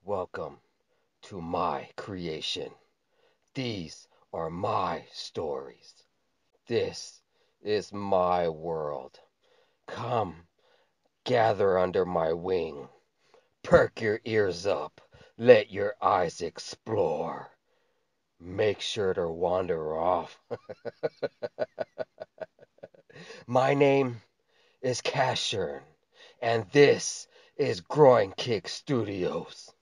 Welcome to my creation. These are my stories. This is my world. Come, gather under my wing. Perk your ears up. Let your eyes explore. Make sure to wander off. My name is Cashern, and this is Groin Kick Studios.